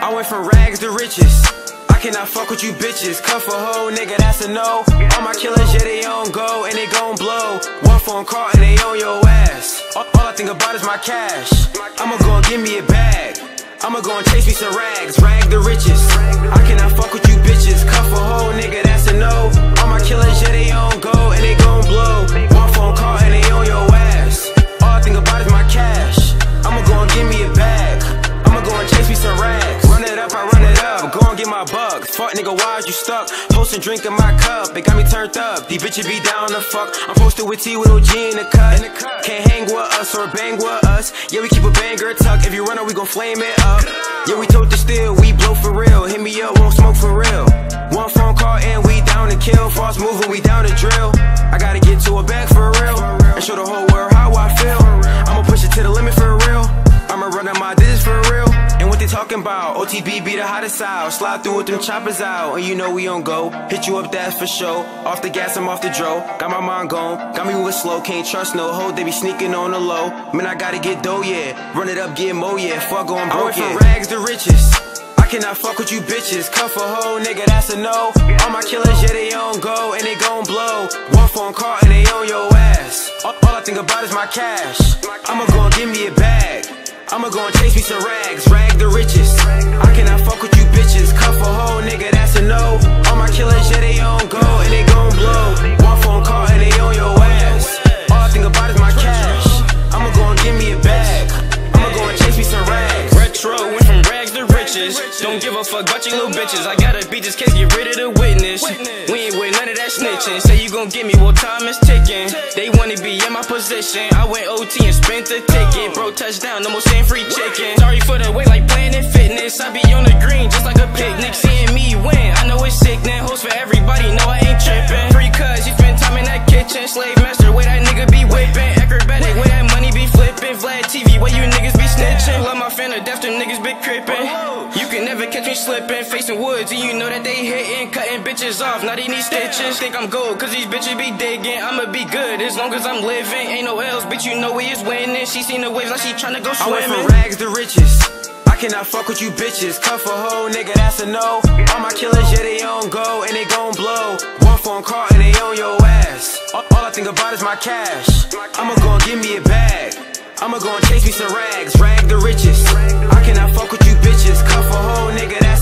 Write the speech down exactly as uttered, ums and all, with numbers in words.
I went from rags to riches. I cannot fuck with you bitches. Cuff a hoe, nigga, that's a no. All my killers, yeah, they on go and they gon' blow. One phone call and they on your ass. All, all I think about is my cash. I'ma go and give me a bag. I'ma go and chase me some rags. Rag the riches. I cannot fuck with you bitches. Cuff a hoe, nigga, that's a no. All my killers, yeah, they on go and they gon' blow. One phone call and they on your ass. All I think about is my cash. I'ma go and give me a bag. I'ma go and chase me some rags. Run it up, I run it up. Go and get my bucks. Fuck nigga, why is you stuck? Post and drink in my cup, it got me turned up. These bitches be down the fuck. I'm posted with T with O G in the cut. Can't hang with us or bang with us. Yeah, we keep a banger tuck. If you run it, we gon' flame it up. Yeah, we tote the steel, we blow for real. Hit me up, won't smoke for real. One phone call and we down to kill. False moving, we down to drill. I gotta get to a bag for real and show the whole world how I feel. I'ma push it to the limit for real. I'ma run up my digits for real. And what they talking about? O T B be the hottest out. Slide through with them choppers out. And you know we on go. Hit you up, that's for show. Off the gas, I'm off the dro. Got my mind gone. Got me moving slow. Can't trust no hoe. They be sneaking on the low. Man, I gotta get dough, yeah. Run it up, get mo, yeah. Fuck going broke, I went from rags to riches. I cannot fuck with you bitches. Cuff a hoe, nigga, that's a no. All my killers, yeah, they on go and they gon' blow. One phone call and they on your ass. All, all I think about is my cash. I'ma go and give me a bag. I'ma go and chase me some rags. Rag the riches. I cannot fuck with you bitches. Cuff a hoe, nigga, that's a no. All my killers, yeah, they on go and they gon' blow. One phone call and they on your ass. All I think about is my cash. I'ma go and give me a bag. I'ma go and chase me some rags. Retro went from rags to riches. Don't give a fuck about you little bitches. I gotta beat this case, get rid of the witness. We ain't with none of that snitching. Say you gon' get me, well time is ticking. They wanna be in my position. I went O T and spent the ticket. Bro, touchdown, no more saying free chicken. Sorry for the way like Planet Fitness. I be on the green just like a picnic. Seeing me win, I know it's sickening. Host for everybody, know I ain't tripping. Free cuz, you spend time in that kitchen. Slave master, way that nigga be whipping. Acrobatic, way that money be flipping. Vlad T V, way you niggas be snitching. Love my fan of death, them niggas big crippin'. You can never catch me slipping. Facing woods, and you know that they hitting. Cutting bitches off, now they need stitches. Think I'm gold, cause these bitches be digging. I'ma be good as long as I'm living. Ain't no else, bitch, you know we is winning. She seen the waves, now she tryna go swimming. I went from rags to riches. I cannot fuck with you bitches. Cuff a hoe, nigga, that's a no. All my killers, yeah, they on go and they gon' blow. One phone call and they on your ass. All, all I think about is my cash. I'ma go and give me a bag. I'ma go and chase me some rags. Rag the riches. I cannot fuck with you bitches. Cuff a hoe, nigga, that's